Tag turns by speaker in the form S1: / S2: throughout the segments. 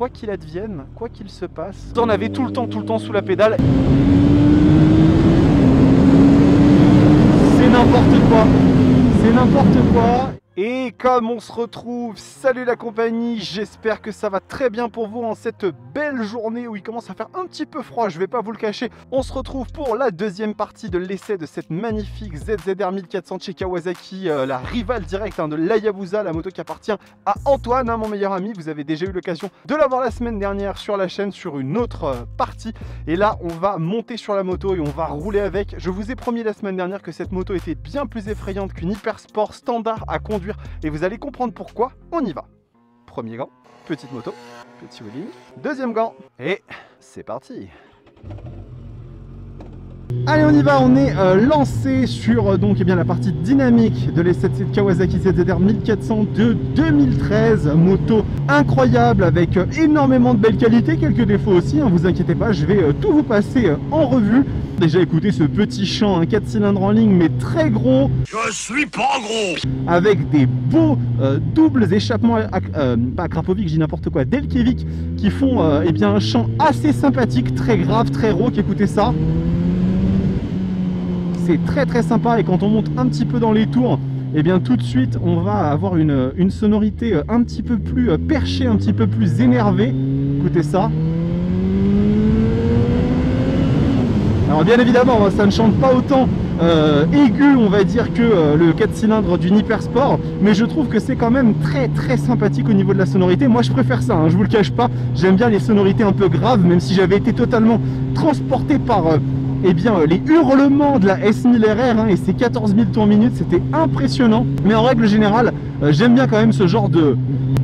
S1: quoi qu'il advienne, quoi qu'il se passe, vous en avez tout le temps sous la pédale. C'est n'importe quoi, c'est n'importe quoi. Et comme on se retrouve, salut la compagnie, j'espère que ça va très bien pour vous en cette belle journée où il commence à faire un petit peu froid, je vais pas vous le cacher. On se retrouve pour la deuxième partie de l'essai de cette magnifique ZZR 1400 chez Kawasaki, la rivale directe de l'Hayabusa, la moto qui appartient à Antoine, mon meilleur ami. Vous avez déjà eu l'occasion de la voir la semaine dernière sur la chaîne sur une autre partie. Et là, on va monter sur la moto et on va rouler avec. Je vous ai promis la semaine dernière que cette moto était bien plus effrayante qu'une Hypersport standard à conduire. Et vous allez comprendre pourquoi. On y va. Premier gant, petite moto, petit wheeling. Deuxième gant, et c'est parti. Allez, on y va, on est lancé sur donc, la partie dynamique de l'essai de Kawasaki ZZR 1400 de 2013. Moto incroyable avec énormément de belles qualités, quelques défauts aussi, vous inquiétez pas, je vais tout vous passer en revue. Déjà écoutez ce petit chant, un 4 cylindres en ligne mais très gros. Je suis pas gros. Avec des beaux doubles échappements, pas Krapovic, je dis n'importe quoi, Delkevik, qui font un chant assez sympathique, très grave, très rauque, écoutez ça. C'est très sympa et quand on monte un petit peu dans les tours, tout de suite on va avoir une sonorité un petit peu plus perchée, un petit peu plus énervée. Écoutez ça. Alors bien évidemment, ça ne chante pas autant aigu, on va dire, que le 4 cylindres d'une Hypersport, mais je trouve que c'est quand même très sympathique au niveau de la sonorité. Moi je préfère ça, je vous le cache pas, j'aime bien les sonorités un peu graves, même si j'avais été totalement transporté par les hurlements de la S1000RR et ses 14 000 tours minute, c'était impressionnant. Mais en règle générale, j'aime bien quand même ce genre de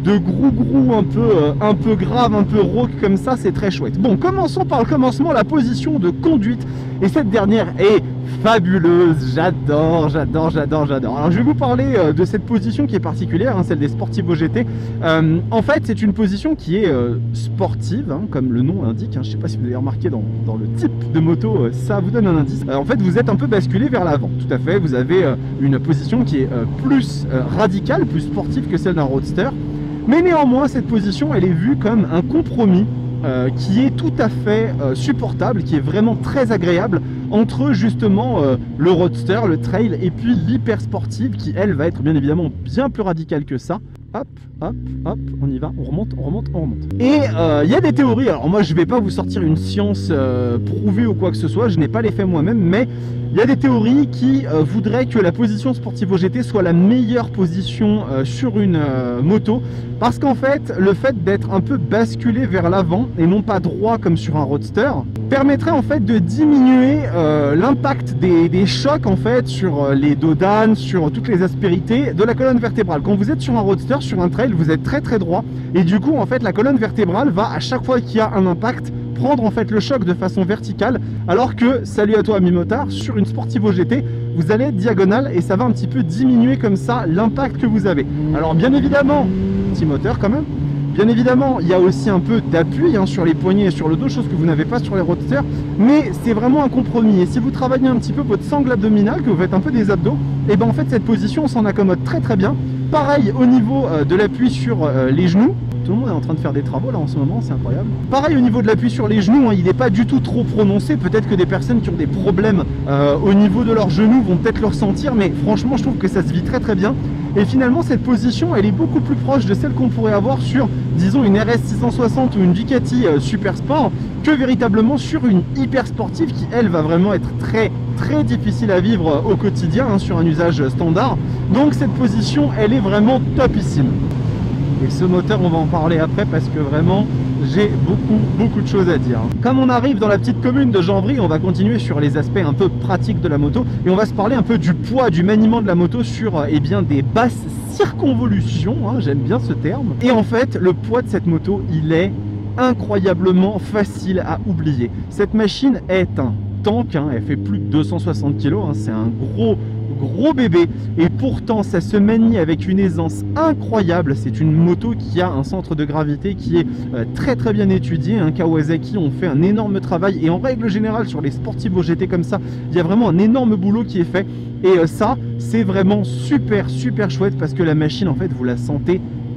S1: grou un peu grave, un peu rauque comme ça, c'est très chouette. Bon, commençons par le commencement, la position de conduite. Et cette dernière est fabuleuse, j'adore. Alors je vais vous parler de cette position qui est particulière, celle des Sportivo GT. En fait, c'est une position qui est sportive, comme le nom l'indique. Je ne sais pas si vous avez remarqué dans le type de moto, ça vous donne un indice. En fait, vous êtes un peu basculé vers l'avant, tout à fait. Vous avez une position qui est plus radicale, plus sportive que celle d'un roadster. Mais néanmoins, cette position, elle est vue comme un compromis qui est tout à fait supportable, qui est vraiment très agréable entre justement le roadster, le trail et puis l'hyper sportive qui elle va être bien évidemment bien plus radicale que ça. Hop, on y va, on remonte. Et il y a des théories, alors moi je vais pas vous sortir une science prouvée ou quoi que ce soit, je n'ai pas les faits moi-même, mais il y a des théories qui voudraient que la position Sportivo GT soit la meilleure position sur une moto, parce qu'en fait, le fait d'être un peu basculé vers l'avant et non pas droit comme sur un roadster, permettrait en fait de diminuer l'impact des chocs en fait sur les dos d'âne, sur toutes les aspérités de la colonne vertébrale. Quand vous êtes sur un roadster, sur un trail, vous êtes très droit et du coup en fait la colonne vertébrale va à chaque fois qu'il y a un impact prendre en fait le choc de façon verticale, alors que, salut à toi ami motard, sur une Sportivo GT vous allez être diagonale et ça va un petit peu diminuer comme ça l'impact que vous avez. Alors bien évidemment, petit moteur quand même, bien évidemment il y a aussi un peu d'appui sur les poignets et sur le dos, chose que vous n'avez pas sur les roadsters, mais c'est vraiment un compromis. Et si vous travaillez un petit peu votre sangle abdominale, que vous faites un peu des abdos, et en fait cette position on s'en accommode très bien. Pareil au niveau de l'appui sur les genoux. Tout le monde est en train de faire des travaux là en ce moment, c'est incroyable. Pareil au niveau de l'appui sur les genoux, il n'est pas du tout trop prononcé. Peut-être que des personnes qui ont des problèmes au niveau de leurs genoux vont peut-être le ressentir, mais franchement je trouve que ça se vit très bien. Et finalement cette position elle est beaucoup plus proche de celle qu'on pourrait avoir sur, disons, une RS 660 ou une Ducati Super Sport, que véritablement sur une hyper sportive qui elle va vraiment être très difficile à vivre au quotidien sur un usage standard. Donc cette position elle est vraiment topissime. Et ce moteur on va en parler après parce que vraiment j'ai beaucoup de choses à dire. Comme on arrive dans la petite commune de Janvry, on va continuer sur les aspects un peu pratiques de la moto et on va se parler un peu du poids, du maniement de la moto sur des basses circonvolutions, j'aime bien ce terme. Et en fait le poids de cette moto il est incroyablement facile à oublier. Cette machine est un tank, elle fait plus de 260 kg, c'est un gros bébé et pourtant ça se manie avec une aisance incroyable. C'est une moto qui a un centre de gravité qui est très bien étudié. Kawasaki ont fait un énorme travail et en règle générale sur les Sportivo GT comme ça, il y a vraiment un énorme boulot qui est fait et ça c'est vraiment super chouette parce que la machine en fait vous la sentez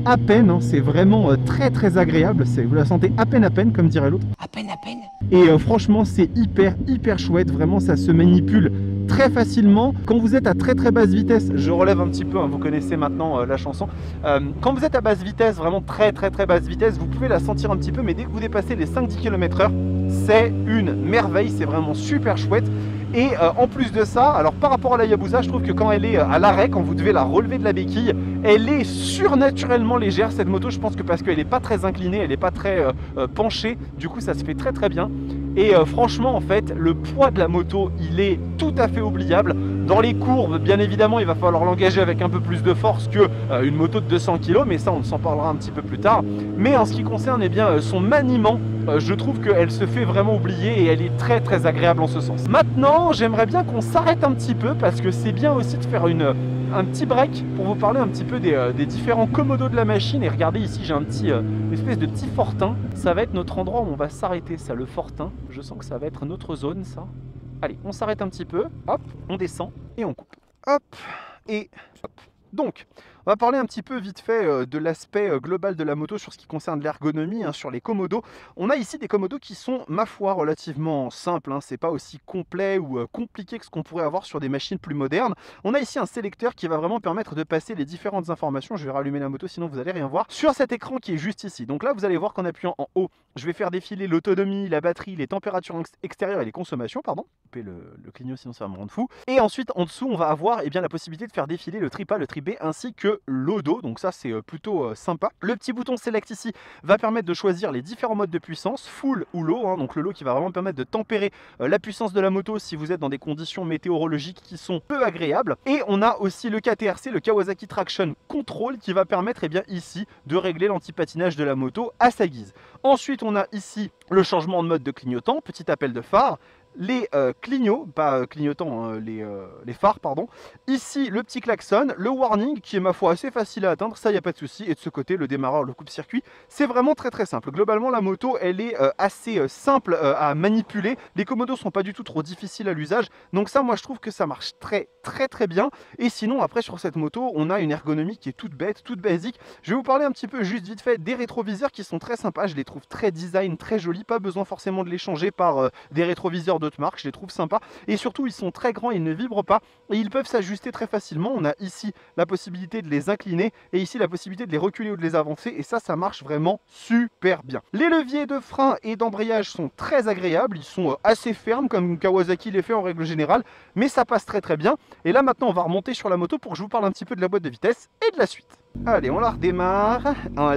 S1: à peine, hein, c'est vraiment très agréable, vous la sentez à peine comme dirait l'autre. À peine. Et franchement c'est hyper chouette, vraiment ça se manipule très facilement. Quand vous êtes à très basse vitesse, je relève un petit peu, hein, vous connaissez maintenant la chanson, quand vous êtes à basse vitesse, vraiment très basse vitesse, vous pouvez la sentir un petit peu, mais dès que vous dépassez les 5-10 km/h, c'est une merveille, c'est vraiment super chouette. Et en plus de ça, alors par rapport à la Hayabusa, je trouve que quand elle est à l'arrêt, quand vous devez la relever de la béquille, elle est surnaturellement légère cette moto. Je pense que parce qu'elle n'est pas très inclinée, elle n'est pas très penchée, du coup ça se fait très bien. Et franchement en fait le poids de la moto il est tout à fait oubliable. Dans les courbes bien évidemment il va falloir l'engager avec un peu plus de force que une moto de 200 kg, mais ça on s'en parlera un petit peu plus tard. Mais en ce qui concerne son maniement, je trouve qu'elle se fait vraiment oublier et elle est très agréable en ce sens. Maintenant j'aimerais bien qu'on s'arrête un petit peu parce que c'est bien aussi de faire un petit break pour vous parler un petit peu des différents commodos de la machine. Et regardez ici j'ai une espèce de petit fortin, ça va être notre endroit où on va s'arrêter, ça, le fortin. Je sens que ça va être notre zone ça. Allez, on s'arrête un petit peu, hop, on descend et on coupe. Hop, et hop. Donc, on va parler un petit peu vite fait de l'aspect global de la moto sur ce qui concerne l'ergonomie, hein, sur les commodos. On a ici des commodos qui sont, ma foi, relativement simples, hein, c'est pas aussi complet ou compliqué que ce qu'on pourrait avoir sur des machines plus modernes. On a ici un sélecteur qui va vraiment permettre de passer les différentes informations. Je vais rallumer la moto sinon vous allez rien voir. Sur cet écran qui est juste ici. Donc là vous allez voir qu'en appuyant en haut, je vais faire défiler l'autonomie, la batterie, les températures extérieures et les consommations, pardon. Coupez le clignot sinon ça va me rendre fou. Et ensuite en dessous on va avoir la possibilité de faire défiler le tri A, le tri B ainsi que l'odo, donc ça c'est plutôt sympa. Le petit bouton select ici va permettre de choisir les différents modes de puissance, full ou low, hein, donc le low qui va vraiment permettre de tempérer la puissance de la moto si vous êtes dans des conditions météorologiques qui sont peu agréables. Et on a aussi le KTRC, le Kawasaki Traction Control, qui va permettre ici de régler l'antipatinage de la moto à sa guise. Ensuite on a ici le changement de mode de clignotant, petit appel de phare, les clignots, pas clignotants, hein, les phares, pardon. Ici, le petit klaxon, le warning qui est ma foi assez facile à atteindre, ça il n'y a pas de souci. Et de ce côté, le démarreur, le coupe-circuit, c'est vraiment très simple. Globalement, la moto, elle est assez simple à manipuler. Les commodos sont pas du tout trop difficiles à l'usage. Donc ça, moi, je trouve que ça marche très bien. Et sinon, après, sur cette moto, on a une ergonomie qui est toute bête, toute basique. Je vais vous parler un petit peu, juste vite fait, des rétroviseurs qui sont très sympas. Je les trouve très design, très jolis. Pas besoin forcément de les changer par des rétroviseurs d'autres marques, je les trouve sympas et surtout ils sont très grands, ils ne vibrent pas et ils peuvent s'ajuster très facilement. On a ici la possibilité de les incliner et ici la possibilité de les reculer ou de les avancer et ça marche vraiment super bien. Les leviers de frein et d'embrayage sont très agréables, ils sont assez fermes comme Kawasaki les fait en règle générale, mais ça passe très bien. Et là maintenant on va remonter sur la moto pour que je vous parle un petit peu de la boîte de vitesse et de la suite. Allez, on la redémarre,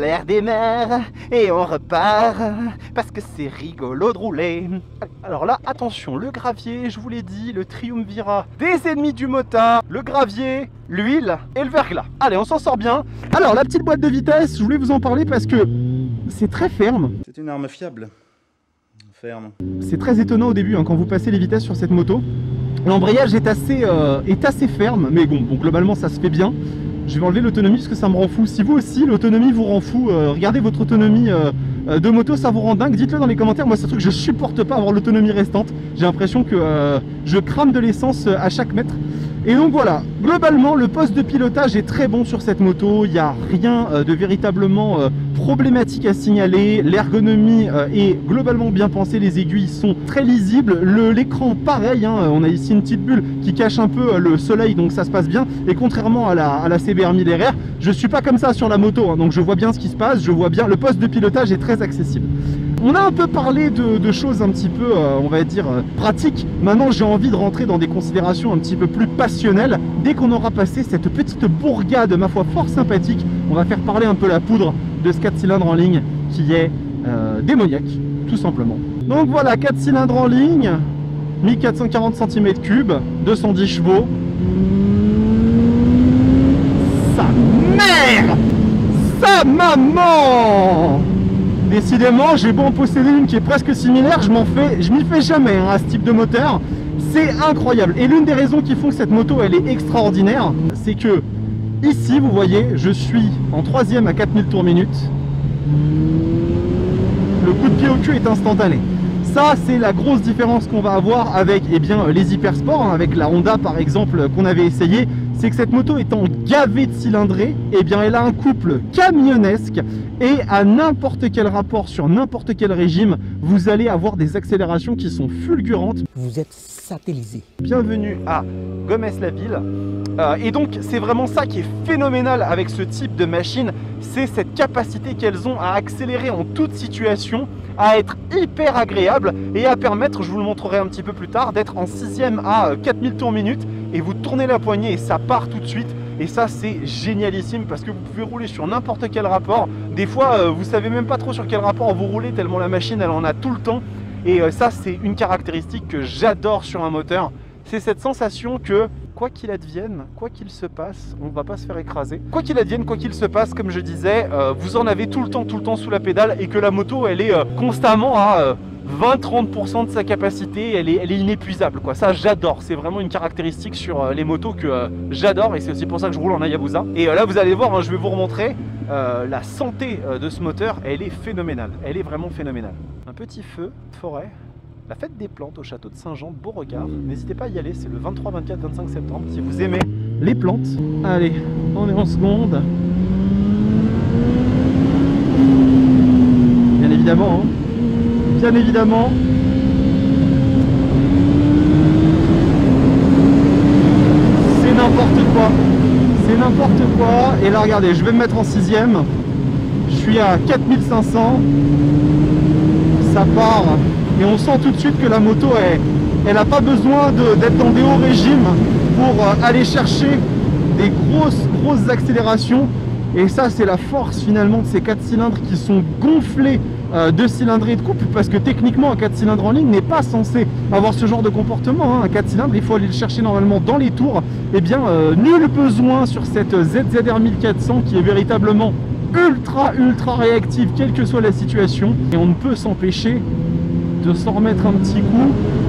S1: et on repart, parce que c'est rigolo de rouler. Alors là, attention, le gravier, je vous l'ai dit, le triumvirat des ennemis du motard, le gravier, l'huile et le verglas. Allez, on s'en sort bien. Alors, la petite boîte de vitesse, je voulais vous en parler parce que c'est très ferme.
S2: C'est une arme fiable. Ferme.
S1: C'est très étonnant au début, hein, quand vous passez les vitesses sur cette moto. L'embrayage est assez ferme, mais bon, globalement, ça se fait bien. Je vais enlever l'autonomie parce que ça me rend fou. Si vous aussi l'autonomie vous rend fou, regardez votre autonomie de moto, ça vous rend dingue. Dites-le dans les commentaires, moi c'est un truc que je supporte pas avoir l'autonomie restante. J'ai l'impression que je crame de l'essence à chaque mètre. Et donc voilà, globalement le poste de pilotage est très bon sur cette moto, il n'y a rien de véritablement problématique à signaler, l'ergonomie est globalement bien pensée, les aiguilles sont très lisibles, l'écran pareil, hein, on a ici une petite bulle qui cache un peu le soleil donc ça se passe bien, et contrairement à la CBR 1000 RR, je suis pas comme ça sur la moto, hein, donc je vois bien ce qui se passe, je vois bien, le poste de pilotage est très accessible. On a un peu parlé de choses un petit peu, on va dire, pratiques. Maintenant, j'ai envie de rentrer dans des considérations un petit peu plus passionnelles. Dès qu'on aura passé cette petite bourgade, ma foi, fort sympathique, on va faire parler un peu la poudre de ce 4 cylindres en ligne qui est démoniaque, tout simplement. Donc voilà, 4 cylindres en ligne, 1440 cm3, 210 chevaux. Sa mère! Sa maman! Décidément, j'ai beau en posséder une qui est presque similaire, je m'y fais jamais hein, à ce type de moteur. C'est incroyable. Et l'une des raisons qui font que cette moto elle est extraordinaire, c'est que ici, vous voyez, je suis en 3e à 4000 tours minute. Le coup de pied au cul est instantané. Ça, c'est la grosse différence qu'on va avoir avec les Hypersport, hein, avec la Honda par exemple qu'on avait essayé, c'est que cette moto étant gavée de cylindrée, eh bien elle a un couple camionnesque et à n'importe quel rapport sur n'importe quel régime, vous allez avoir des accélérations qui sont fulgurantes.
S3: Vous êtes satellisé.
S1: Bienvenue à Gometz-la-Ville. Et donc c'est vraiment ça qui est phénoménal avec ce type de machine, c'est cette capacité qu'elles ont à accélérer en toute situation, à être hyper agréable et à permettre, je vous le montrerai un petit peu plus tard, d'être en 6e à 4000 tours minute et vous tournez la poignée et ça part tout de suite. Et ça c'est génialissime parce que vous pouvez rouler sur n'importe quel rapport. Des fois vous savez même pas trop sur quel rapport vous roulez tellement la machine elle en a tout le temps. Et ça c'est une caractéristique que j'adore sur un moteur. C'est cette sensation que quoi qu'il advienne, quoi qu'il se passe, on ne va pas se faire écraser. Quoi qu'il advienne, quoi qu'il se passe, comme je disais, vous en avez tout le temps sous la pédale et que la moto elle est constamment à 20-30% de sa capacité, elle est inépuisable quoi. Ça j'adore, c'est vraiment une caractéristique sur les motos que j'adore et c'est aussi pour ça que je roule en Hayabusa. Et là vous allez voir, hein, je vais vous remontrer la santé de ce moteur, elle est phénoménale, elle est vraiment phénoménale. Un petit feu, forêt. La fête des plantes au château de Saint-Jean, Beauregard. N'hésitez pas à y aller, c'est le 23, 24, 25 septembre si vous aimez les plantes. Allez, on est en seconde. Bien évidemment, hein. Bien évidemment. C'est n'importe quoi. C'est n'importe quoi. Et là, regardez, je vais me mettre en 6e. Je suis à 4500. Ça part. Et on sent tout de suite que la moto, elle n'a pas besoin d'être dans des hauts régimes pour aller chercher des grosses accélérations. Et ça, c'est la force finalement de ces 4 cylindres qui sont gonflés de cylindrée et de couple. Parce que techniquement, un 4 cylindres en ligne n'est pas censé avoir ce genre de comportement. Hein. Un 4 cylindres, il faut aller le chercher normalement dans les tours. Eh bien, nul besoin sur cette ZZR 1400 qui est véritablement ultra réactive, quelle que soit la situation. Et on ne peut s'empêcher de s'en remettre un petit coup.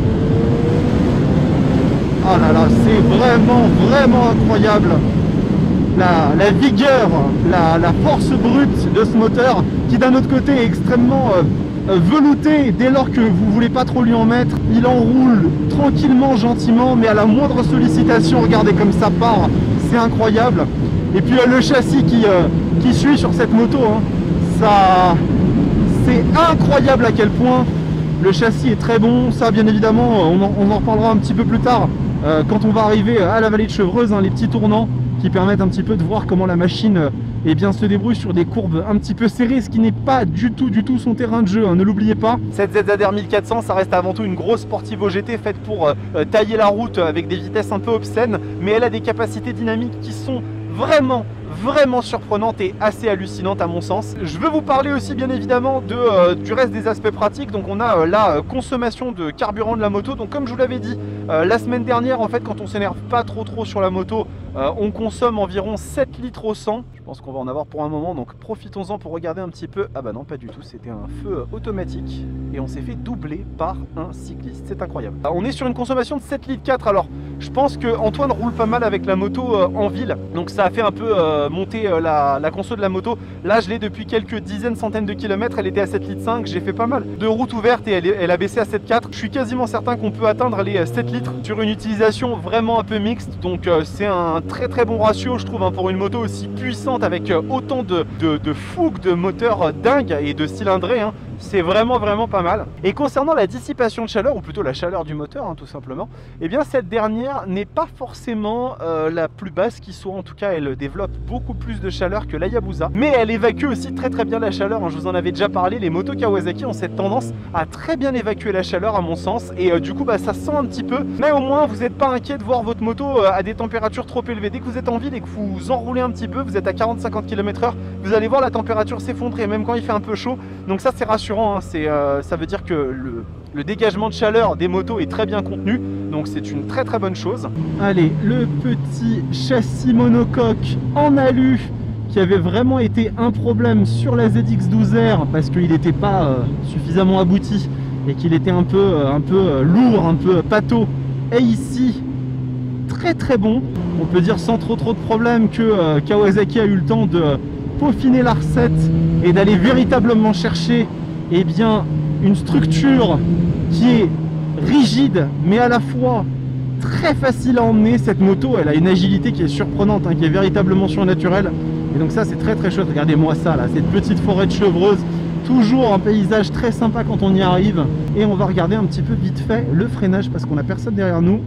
S1: Ah là là, c'est vraiment incroyable. La vigueur, la force brute de ce moteur qui d'un autre côté est extrêmement velouté dès lors que vous voulez pas trop lui en mettre. Il enroule tranquillement, gentiment, mais à la moindre sollicitation, regardez comme ça part, c'est incroyable. Et puis le châssis qui suit sur cette moto, hein, ça, c'est incroyable à quel point le châssis est très bon. Ça bien évidemment on en reparlera un petit peu plus tard quand on va arriver à la vallée de Chevreuse, hein, les petits tournants qui permettent un petit peu de voir comment la machine bien, se débrouille sur des courbes un petit peu serrées, ce qui n'est pas du tout son terrain de jeu, hein, ne l'oubliez pas. Cette ZZR 1400 ça reste avant tout une grosse Sportivo GT faite pour tailler la route avec des vitesses un peu obscènes, mais elle a des capacités dynamiques qui sont vraiment surprenante et assez hallucinante à mon sens. Je veux vous parler aussi bien évidemment du reste des aspects pratiques. Donc on a la consommation de carburant de la moto. Donc comme je vous l'avais dit la semaine dernière, en fait quand on s'énerve pas trop sur la moto, on consomme environ 7 litres au 100. Je pense qu'on va en avoir pour un moment, donc profitons-en pour regarder un petit peu. Ah bah non, pas du tout, c'était un feu automatique et on s'est fait doubler par un cycliste, c'est incroyable. On est sur une consommation de 7 litres 4. Alors je pense que Antoine roule pas mal avec la moto en ville, donc ça a fait un peu monter la conso de la moto. Là je l'ai depuis quelques dizaines, centaines de kilomètres, elle était à 7 litres 5, j'ai fait pas mal de routes ouvertes et elle a baissé à 7,4. Je suis quasiment certain qu'on peut atteindre les 7 litres sur une utilisation vraiment un peu mixte, donc c'est un très bon ratio je trouve, hein, pour une moto aussi puissante avec autant de fougue de moteur dingue et de cylindrée, hein. C'est vraiment pas mal. Et concernant la dissipation de chaleur, ou plutôt la chaleur du moteur, hein, tout simplement, et bien cette dernière n'est pas forcément la plus basse qui soit. En tout cas elle développe beaucoup plus de chaleur que la Hayabusa, mais elle évacue aussi très bien la chaleur, hein. Je vous en avais déjà parlé, les motos Kawasaki ont cette tendance à très bien évacuer la chaleur à mon sens, et du coup bah, ça sent un petit peu, mais au moins vous n'êtes pas inquiet de voir votre moto à des températures trop élevées. Dès que vous êtes en ville et que vous enroulez un petit peu, vous êtes à 40-50 km/h, vous allez voir la température s'effondrer même quand il fait un peu chaud, donc ça c'est rassurant, hein. Ça veut dire que le dégagement de chaleur des motos est très bien contenu, donc c'est une très bonne chose. Allez, le petit châssis monocoque en alu qui avait vraiment été un problème sur la ZX12R parce qu'il n'était pas suffisamment abouti et qu'il était un peu lourd, un peu pâteau, et ici très bon. On peut dire sans trop de problèmes que Kawasaki a eu le temps de peaufiner la recette et d'aller véritablement chercher bien une structure qui est rigide mais à la fois très facile à emmener. Cette moto, elle a une agilité qui est surprenante, hein, qui est véritablement surnaturelle. Et donc ça, c'est très très chouette. Regardez-moi ça là, cette petite forêt de chevreuse. Toujours un paysage très sympa quand on y arrive. Et on va regarder un petit peu vite fait le freinage parce qu'on a personne derrière nous.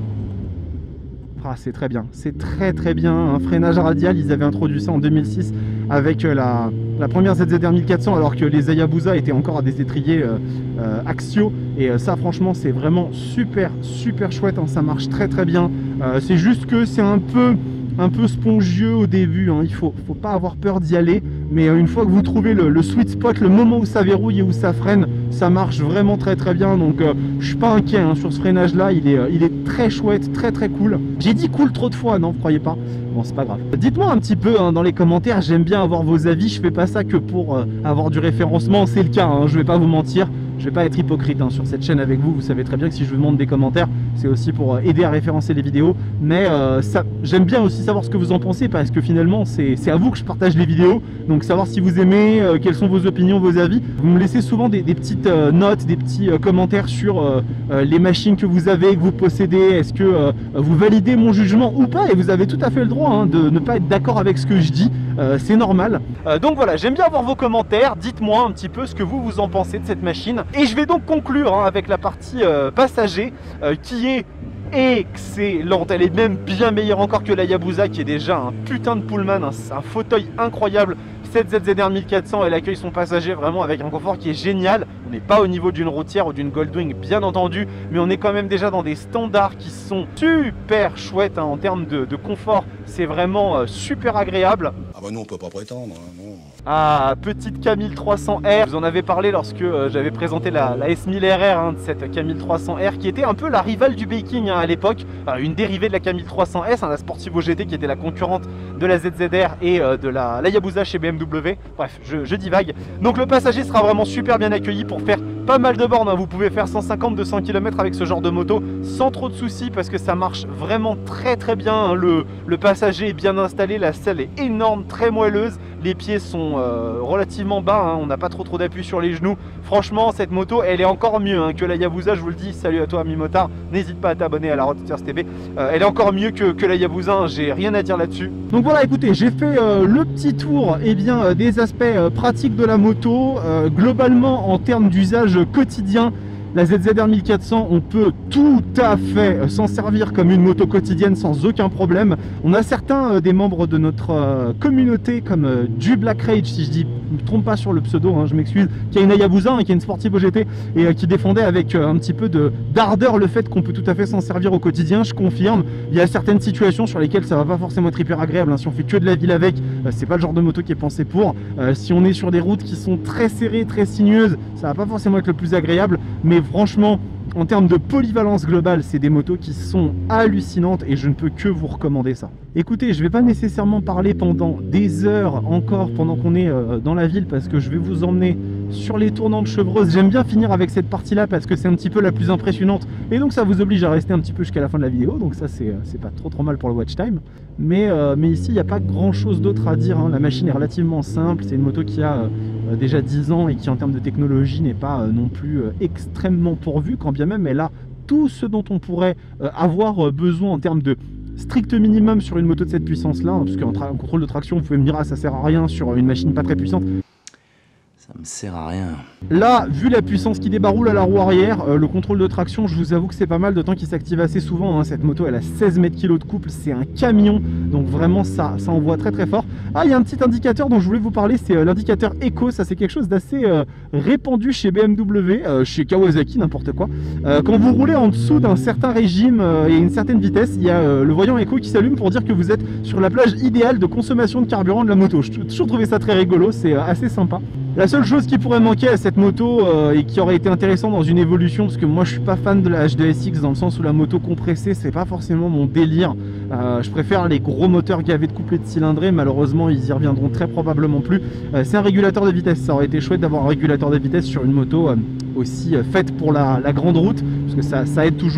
S1: Ah, c'est très bien, c'est très très bien. Un freinage radial, ils avaient introduit ça en 2006 avec la première ZZR 1400 alors que les Hayabusa étaient encore à des étriers axiaux. Et ça franchement c'est vraiment super chouette, hein. Ça marche très très bien. C'est juste que c'est un peu spongieux au début, hein. Il faut pas avoir peur d'y aller, mais une fois que vous trouvez le sweet spot, le moment où ça verrouille et où ça freine, ça marche vraiment très très bien. Donc je suis pas inquiet, hein, sur ce freinage là, il est très chouette, très cool. J'ai dit cool trop de fois, non, vous croyez pas? Bon, c'est pas grave. Dites-moi un petit peu, hein, dans les commentaires, j'aime bien avoir vos avis. Je fais pas ça que pour avoir du référencement, c'est le cas, hein, je vais pas vous mentir. Je vais pas être hypocrite, hein, sur cette chaîne avec vous. Vous savez très bien que si je vous demande des commentaires, c'est aussi pour aider à référencer les vidéos. Mais j'aime bien aussi savoir ce que vous en pensez parce que finalement, c'est à vous que je partage les vidéos. Donc savoir si vous aimez, quelles sont vos opinions, vos avis. Vous me laissez souvent des petites notes, des petits commentaires sur les machines que vous avez, que vous possédez. Est-ce que vous validez mon jugement ou pas? Et vous avez tout à fait le droit, hein, de ne pas être d'accord avec ce que je dis. C'est normal. Donc voilà, j'aime bien avoir vos commentaires. Dites-moi un petit peu ce que vous en pensez de cette machine. Et je vais donc conclure, hein, avec la partie passager qui est excellente. Elle est même bien meilleure encore que la Hayabusa qui est déjà un putain de pullman, un fauteuil incroyable. Cette ZZR 1400, elle accueille son passager vraiment avec un confort qui est génial. On n'est pas au niveau d'une routière ou d'une Goldwing bien entendu, mais on est quand même déjà dans des standards qui sont super chouettes, hein, en termes de confort. C'est vraiment super agréable.
S3: Ah bah non, on peut pas prétendre, hein, non.
S1: Ah, petite K1300R, je vous en avais parlé lorsque j'avais présenté la S1000RR, hein, de cette K1300R qui était un peu la rivale du Baking, hein, à l'époque, une dérivée de la K1300S, hein, la Sportivo GT qui était la concurrente de la ZZR et de la Hayabusa chez BMW. Bref, je divague. Donc le passager sera vraiment super bien accueilli pour faire pas mal de bornes, hein. Vous pouvez faire 150-200 km avec ce genre de moto sans trop de soucis parce que ça marche vraiment très bien, hein. Le passager est bien installé, la selle est énorme, très moelleuse, les pieds sont relativement bas, hein. On n'a pas trop d'appui sur les genoux. Franchement, cette moto, elle est encore mieux, hein, que la Hayabusa, je vous le dis. Salut à toi, ami motard, n'hésite pas à t'abonner à la Roadsters TV. Elle est encore mieux que la Hayabusa, hein. J'ai rien à dire là-dessus. Donc voilà, écoutez, j'ai fait le petit tour des aspects pratiques de la moto. Globalement, en termes d'usage quotidien, la ZZR 1400, on peut tout à fait s'en servir comme une moto quotidienne sans aucun problème. On a certains des membres de notre communauté, comme du Black Rage, si je me trompe pas sur le pseudo, hein, je m'excuse, qui a une Hayabusa, hein, qui a une Sportivo GT et qui défendait avec un petit peu d'ardeur le fait qu'on peut tout à fait s'en servir au quotidien. Je confirme, il y a certaines situations sur lesquelles ça va pas forcément être hyper agréable, hein. Si on fait que de la ville avec, c'est pas le genre de moto qui est pensé pour. Si on est sur des routes qui sont très serrées, très sinueuses, ça va pas forcément être le plus agréable, mais franchement, en termes de polyvalence globale, c'est des motos qui sont hallucinantes et je ne peux que vous recommander ça. Écoutez, je ne vais pas nécessairement parler pendant des heures encore pendant qu'on est dans la ville parce que je vais vous emmener sur les tournants de Chevreuse. J'aime bien finir avec cette partie là parce que c'est un petit peu la plus impressionnante et donc ça vous oblige à rester un petit peu jusqu'à la fin de la vidéo, donc ça c'est pas trop mal pour le watch time. Mais ici il n'y a pas grand chose d'autre à dire, hein. La machine est relativement simple, c'est une moto qui a déjà 10 ans et qui en termes de technologie n'est pas non plus extrêmement pourvue, quand bien même elle a tout ce dont on pourrait avoir besoin en termes de strict minimum sur une moto de cette puissance là, hein, parce qu'en contrôle de traction vous pouvez me dire ah, ça sert à rien sur une machine pas très puissante.
S2: Ça me sert à rien.
S1: Là, vu la puissance qui débaroule à la roue arrière, le contrôle de traction, je vous avoue que c'est pas mal, d'autant qu'il s'active assez souvent, hein. Cette moto, elle a 16 mètres kg de couple, c'est un camion, donc vraiment ça envoie très fort. Ah, il y a un petit indicateur dont je voulais vous parler, c'est l'indicateur Eco. Ça c'est quelque chose d'assez répandu chez BMW, chez Kawasaki, n'importe quoi. Quand vous roulez en dessous d'un certain régime et une certaine vitesse, il y a le voyant Eco qui s'allume pour dire que vous êtes sur la plage idéale de consommation de carburant de la moto. J'ai toujours trouvé ça très rigolo, c'est assez sympa. La seule chose qui pourrait manquer à cette moto et qui aurait été intéressant dans une évolution, parce que moi je suis pas fan de la H2SX dans le sens où la moto compressée c'est pas forcément mon délire. Je préfère les gros moteurs gavés de couplets de cylindrés, malheureusement ils y reviendront très probablement plus. C'est un régulateur de vitesse, ça aurait été chouette d'avoir un régulateur de vitesse sur une moto aussi faite pour la grande route, parce que ça aide toujours.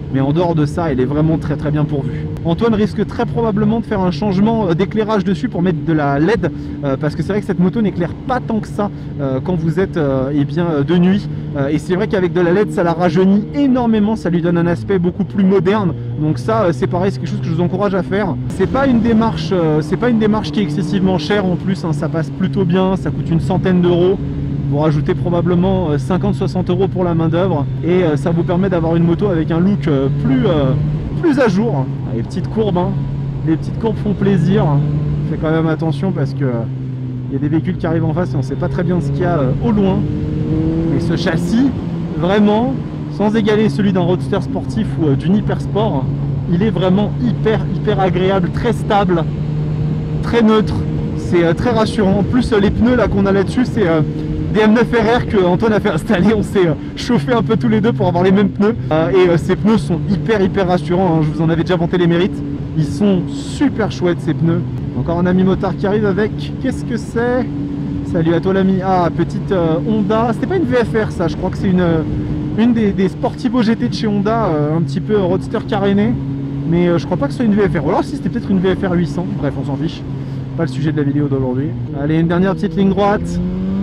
S1: mais en dehors de ça, elle est vraiment très très bien pourvue. Antoine risque très probablement de faire un changement d'éclairage dessus pour mettre de la LED, parce que c'est vrai que cette moto n'éclaire pas tant que ça quand vous êtes eh bien, de nuit. Et c'est vrai qu'avec de la LED, ça la rajeunit énormément, ça lui donne un aspect beaucoup plus moderne. Donc ça, c'est pareil, c'est quelque chose que je vous encourage à faire. C'est pas une démarche qui est excessivement chère en plus, hein, ça passe plutôt bien, ça coûte une centaine d'euros. Vous rajoutez probablement 50-60 euros pour la main d'œuvre et ça vous permet d'avoir une moto avec un look plus à jour. Les petites courbes, hein. Les petites courbes font plaisir. Faites quand même attention parce que il y a des véhicules qui arrivent en face et on ne sait pas très bien ce qu'il y a au loin. Et ce châssis, vraiment, sans égaler celui d'un roadster sportif ou d'une hypersport, il est vraiment hyper agréable, très stable, très neutre. C'est très rassurant. En plus, les pneus là qu'on a là-dessus, c'est des M9RR que Antoine a fait installer. On s'est chauffé un peu tous les deux pour avoir les mêmes pneus. Et ces pneus sont hyper rassurants, hein. Je vous en avais déjà vanté les mérites. Ils sont super chouettes ces pneus. Encore un ami motard qui arrive avec... Qu'est-ce que c'est? Salut à toi l'ami. Ah, petite Honda. C'était pas une VFR ça, je crois que c'est une des Sportivo GT de chez Honda. Un petit peu roadster caréné. Mais je crois pas que ce soit une VFR. Ou alors si c'était peut-être une VFR 800. Bref, on s'en fiche. Pas le sujet de la vidéo d'aujourd'hui. Allez, une dernière petite ligne droite.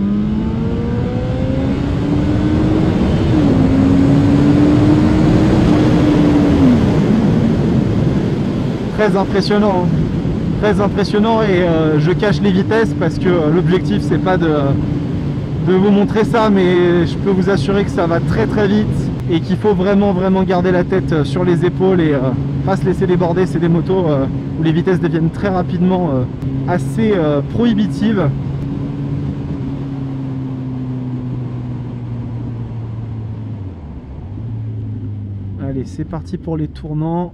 S1: Très impressionnant, hein. Très impressionnant et je cache les vitesses parce que l'objectif c'est pas de vous montrer ça, mais je peux vous assurer que ça va très vite et qu'il faut vraiment garder la tête sur les épaules et pas se laisser déborder. C'est des motos où les vitesses deviennent très rapidement assez prohibitives. Allez, c'est parti pour les tournants.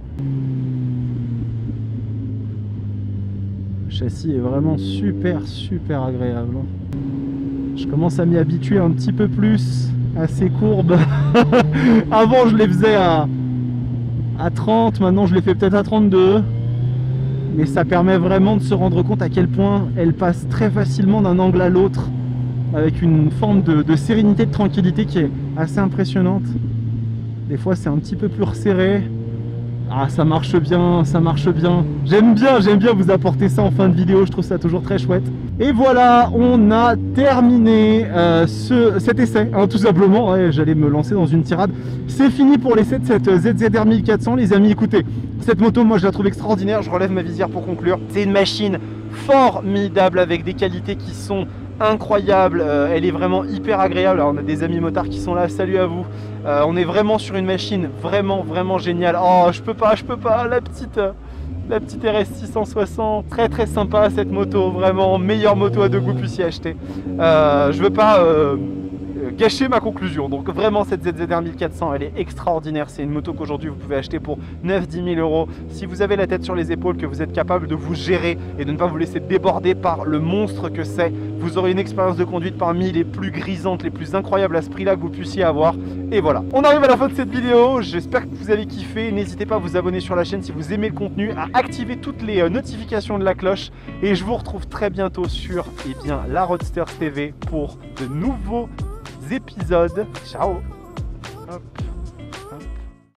S1: Le châssis est vraiment super agréable. Je commence à m'y habituer un petit peu plus à ces courbes. Avant je les faisais à 30, maintenant je les fais peut-être à 32. Mais ça permet vraiment de se rendre compte à quel point elles passent très facilement d'un angle à l'autre, avec une forme de sérénité, de tranquillité qui est assez impressionnante. Des fois c'est un petit peu plus resserré. Ah, ça marche bien, ça marche bien. J'aime bien vous apporter ça en fin de vidéo, je trouve ça toujours très chouette. Et voilà, on a terminé cet essai, hein, tout simplement. Ouais, j'allais me lancer dans une tirade. C'est fini pour l'essai de cette ZZR 1400, les amis. Écoutez, cette moto, moi je la trouve extraordinaire. Je relève ma visière pour conclure. C'est une machine formidable avec des qualités qui sont incroyables. Elle est vraiment hyper agréable. Alors, on a des amis motards qui sont là, salut à vous. On est vraiment sur une machine vraiment géniale. Oh, je peux pas, la petite RS 660, très sympa cette moto, vraiment meilleure moto à deux que vous puissiez acheter. Je veux pas gâcher ma conclusion, donc vraiment cette ZZR 1400 elle est extraordinaire. C'est une moto qu'aujourd'hui vous pouvez acheter pour 9-10 000 euros si vous avez la tête sur les épaules, que vous êtes capable de vous gérer et de ne pas vous laisser déborder par le monstre que c'est. Vous aurez une expérience de conduite parmi les plus grisantes, les plus incroyables à ce prix là que vous puissiez avoir. Et voilà, on arrive à la fin de cette vidéo. J'espère que vous avez kiffé. N'hésitez pas à vous abonner sur la chaîne si vous aimez le contenu, à activer toutes les notifications de la cloche, et je vous retrouve très bientôt sur la Roadster TV pour de nouveaux épisodes. Ciao. Hop.